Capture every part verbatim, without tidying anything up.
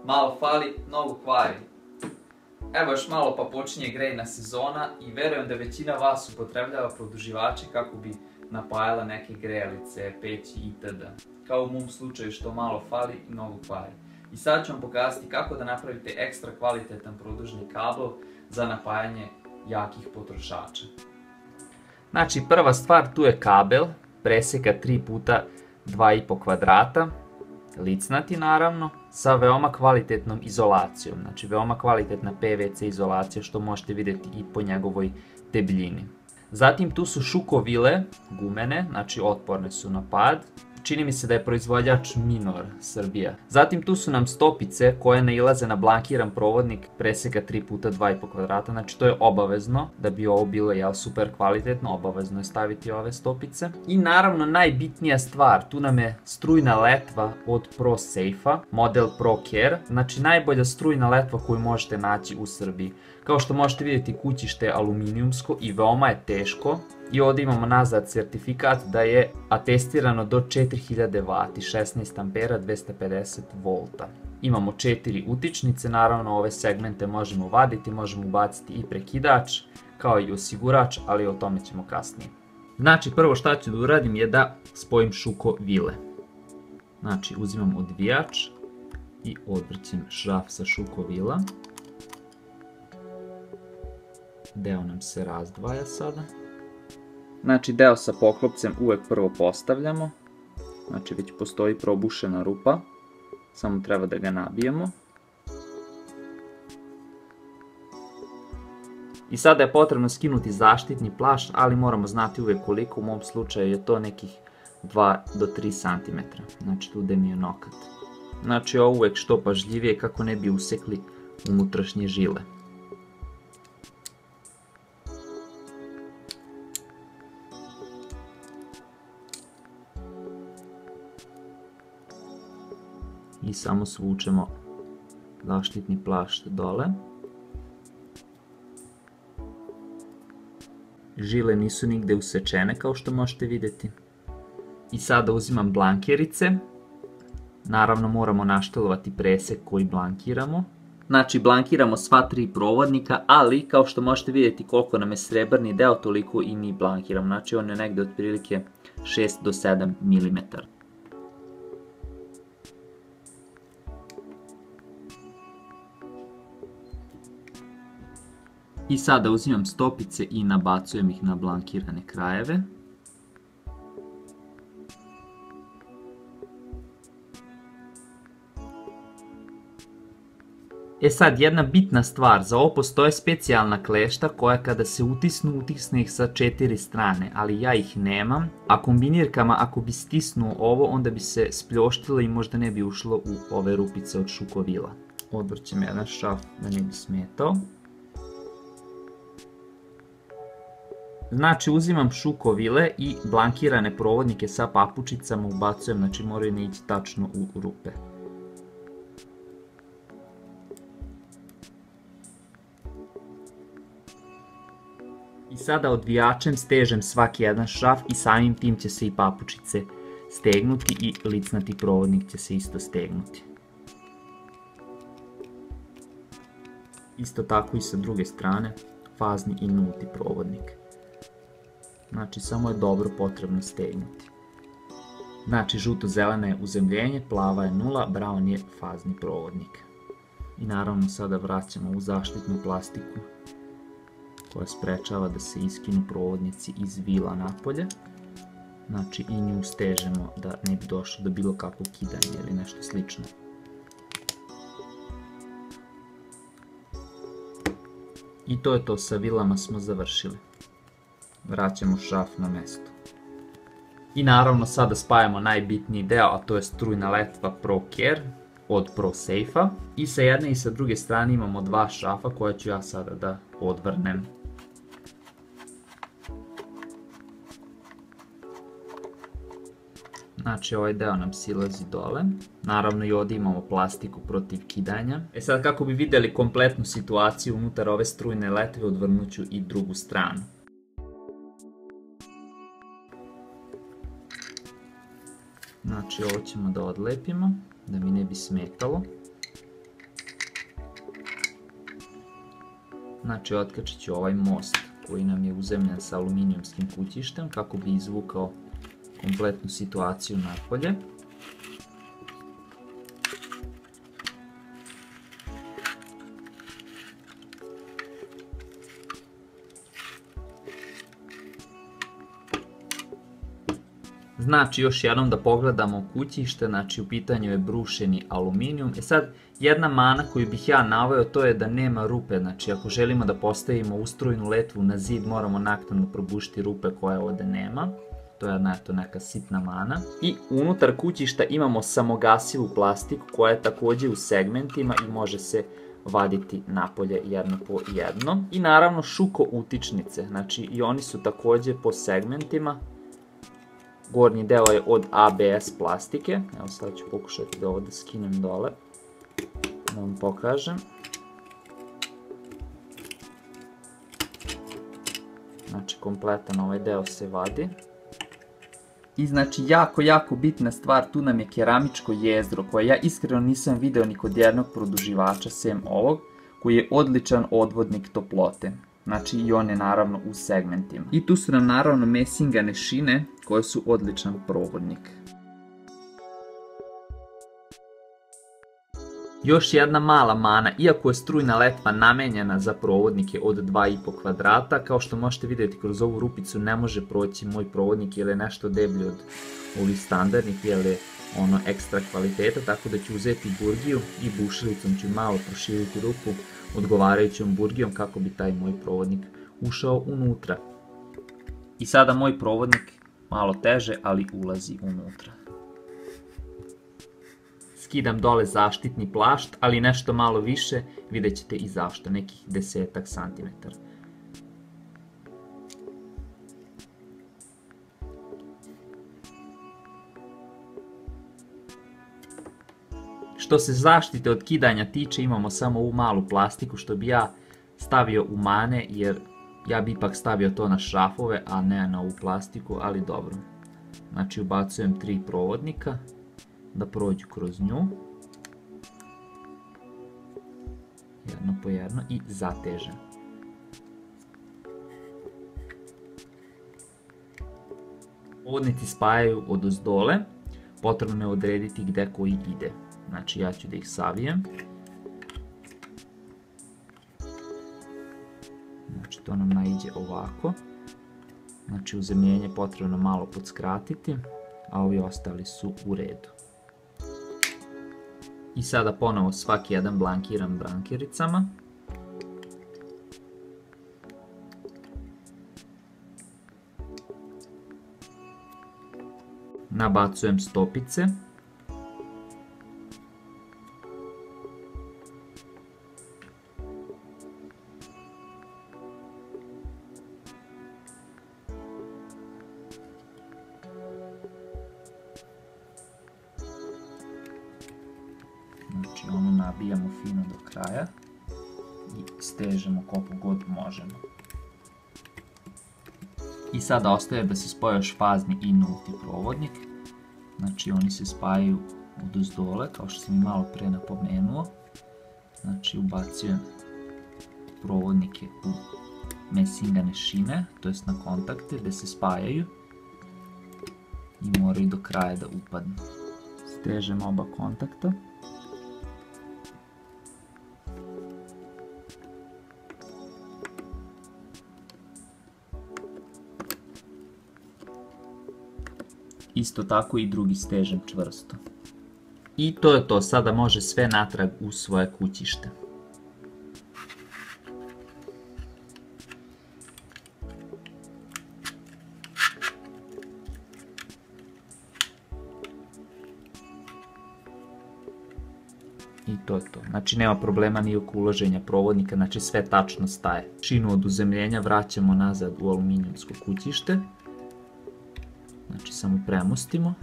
Malo fali, mnogo kvari. Evo još malo pa počinje grejna sezona i verujem da većina vas upotrebljava produživače kako bi napajala neke grejalice, peći itd. Kao u mom slučaju što malo fali i mnogo kvari. I sad ću vam pokazati kako da napravite ekstra kvalitetan produžni kabel za napajanje jakih potrošača. Znači prva stvar, tu je kabel, preseka tri puta dva i po kvadrata, licnati naravno, sa veoma kvalitetnom izolacijom, znači veoma kvalitetna P V C izolacija što možete vidjeti i po njegovoj debljini. Zatim tu su šukovile, gumene, znači otporne su na pad. Čini mi se da je proizvođač Minor Srbija. Zatim tu su nam stopice koje nailaze na blankiran provodnik preseka tri puta dva i po kvadrata, znači to je obavezno da bi ovo bilo jel, super kvalitetno, obavezno je staviti ove stopice. I naravno najbitnija stvar, tu nam je strujna letva od ProSafe-a, model ProCare, znači najbolja strujna letva koju možete naći u Srbiji. Kao što možete vidjeti kućište je aluminijumsko i veoma je teško. I ovdje imamo nazad certifikat da je atestirano do četiri hiljade vati, šesnaest ampera, dvesta pedeset volta. Imamo četiri utičnice, naravno ove segmente možemo vaditi, možemo ubaciti i prekidač, kao i osigurač, ali o tome ćemo kasnije. Znači prvo šta ću da uradim je da spojim šukovile. Znači uzimam odvijač i odvrćem šraf sa šukovila. Deo nam se razdvaja sada. Znači deo sa poklopcem uvek prvo postavljamo, znači već postoji probušena rupa, samo treba da ga nabijemo. I sada je potrebno skinuti zaštitni plašt, ali moramo znati uvek koliko, u mom slučaju je to nekih dva do tri centimetra, znači tu gde mi je nokat. Znači ovo uvek što pažljivije kako ne bi usekli unutrašnje žile. I samo svučemo zaštitni plašt dole. Žile nisu nigde usečene kao što možete vidjeti. I sada uzimam blankerice. Naravno moramo naštelovati presek koji blankiramo. Znači blankiramo sva tri provodnika, ali kao što možete vidjeti koliko nam je srebrni deo, toliko i mi blankiramo. Znači on je negde otprilike šest do sedam milimetara. I sada uzimam stopice i nabacujem ih na blankirane krajeve. E sad, jedna bitna stvar, za ovo postoje specijalna klešta koja kada se utisnu, utisne ih sa četiri strane, ali ja ih nemam, a kombinirkama ako bi stisnuo ovo, onda bi se spljoštilo i možda ne bi ušlo u ove rupice od šukovila. Odvrćem jedan šraf da ne bi smetao. Znači uzimam šukovile i blankirane provodnike sa papučicama ubacujem, znači moraju ne ići tačno u rupe. I sada odvijačem stežem svaki jedan šraf i samim tim će se i papučice stegnuti i licnati provodnik će se isto stegnuti. Isto tako i sa druge strane, fazni i nulti provodnik. Znači samo je dobro potrebno stegnuti. Znači žuto-zelena je uzemljenje, plava je nula, brown je fazni provodnik. I naravno sada vraćamo u zaštitnu plastiku koja sprečava da se iskinu provodnici iz vila napolje. Znači i nju stežemo da ne bi došlo do bilo kakvog kidanja ili nešto slično. I to je to, sa vilama smo završili. Vraćamo šraf na mesto. I naravno sada spajamo najbitniji deo, a to je strujna letva ProCare od ProSafe-a. I sa jedne i sa druge strane imamo dva šrafa koja ću ja sada da odvrnem. Znači ovaj deo nam silazi dole. Naravno i ovdje imamo plastiku protiv kidanja. E sad kako bi vidjeli kompletnu situaciju unutar ove strujne letve, odvrnut ću i drugu stranu. Znači ovo ćemo da odlepimo, da mi ne bi smetalo. Znači otkačit ću ovaj most koji nam je uzemljen sa aluminijumskim kutištem kako bi izvukao kompletnu situaciju napolje. Znači još jednom da pogledamo kutište, znači u pitanju je brušeni aluminijum. E sad, jedna mana koju bih ja naveo to je da nema rupe, znači ako želimo da postavimo ustrojnu letvu na zid moramo naknadno probušiti rupe koje ovdje nema. To je eto, neka sitna mana. I unutar kutišta imamo samogasivu plastiku koja je također u segmentima i može se vaditi napolje jedno po jedno. I naravno šuko utičnice, znači i oni su također po segmentima. Gornji deo je od A B S plastike, evo sad ću pokušati da ovo da skinem dole, da vam pokažem. Znači kompletan ovaj deo se vadi. I znači jako, jako bitna stvar, tu nam je keramičko jezgro koje ja iskreno nisam video ni kod jednog produživača sem ovog, koji je odličan odvodnik toplote. Znači i on je naravno u segmentima. I tu su nam naravno mesingane šine koje su odličan provodnik. Još jedna mala mana, iako je strujna letva namenjena za provodnike od dva i po kvadrata, kao što možete vidjeti kroz ovu rupicu ne može proći moj provodnik jer je nešto deblji od ovih standardnih, jer je ono ekstra kvaliteta, tako da ću uzeti burgiju i bušilicom ću malo proširiti rupu odgovarajućom burgijom kako bi taj moj provodnik ušao unutra. I sada moj provodnik malo teže, ali ulazi unutra. Skidam dole zaštitni plašt, ali nešto malo više, vidjet ćete i zašto, nekih desetak santimetara. Što se zaštite od kidanja tiče, imamo samo ovu malu plastiku što bi ja stavio u mane, jer ja bi ipak stavio to na šrafove, a ne na ovu plastiku, ali dobro. Znači ubacujem tri provodnika da prođu kroz nju. Jedno po jedno i zatežem. Provodnici spajaju odozdole, potrebno je odrediti gde koji ide. Znači ja ću da ih savijem. Znači to nam naiđe ovako. Znači uzemljenje potrebno malo podskratiti, a ovi ostali su u redu. I sada ponovo svaki jedan blankiram blankiricama. Nabacujem stopice. Znači ono nabijamo fino do kraja i stežemo koliko god možemo. I sada ostaje da se spoje još fazni i nulti provodnik. Znači oni se spajaju odozdole kao što sam i malo pre napomenuo. Znači ubacujem provodnike u mesingane šine, to jest na kontakte gde se spajaju i moraju do kraja da upadnu. Stežem oba kontakta. Isto tako i drugi stežem čvrsto. I to je to, sada može sve natrag u svoje kućište. I to je to. Znači nema problema ni oko uloženja provodnika, znači sve tačno staje. Šinu od uzemljenja vraćamo nazad u aluminijumsko kućište. Znači samo premostimo.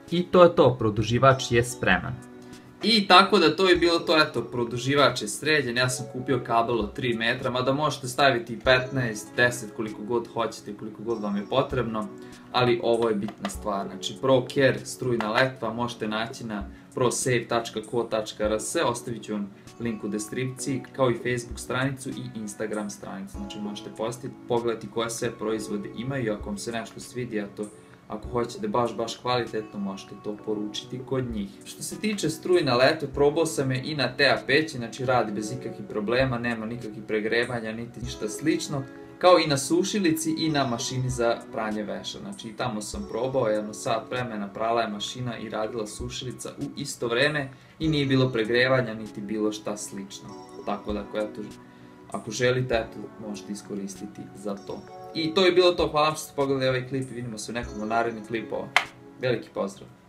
I to je to, produživač je spreman. I tako da to je bilo to, eto, produživač je sređen, ja sam kupio kabel od tri metra, mada možete staviti i petnaest, deset, koliko god hoćete, koliko god vam je potrebno, ali ovo je bitna stvar. Znači ProCare strujna letva možete naći na prosave tačka co tačka r s, ostavit ću vam link u deskripciji, kao i Facebook stranicu i Instagram stranicu, znači možete posjetiti, pogledati koje sve proizvode imaju i ako vam se nešto svidi, eto, ako hoćete baš, baš kvalitetno, možete to poručiti kod njih. Što se tiče strujne letve, probao sam je i na T A peći, znači radi bez ikakvih problema, nema nikakvih pregrevanja, niti ništa slično, kao i na sušilici i na mašini za pranje veša. Znači i tamo sam probao, jedno sat vremena prala je mašina i radila sušilica u isto vreme i nije bilo pregrevanja, niti bilo šta slično. Tako da, eto, ako želite, eto, možete iskoristiti za to. I to je bilo to, hvala što ste pogledali ovaj klip i vidimo se u nekom od narednih klipova. Veliki pozdrav!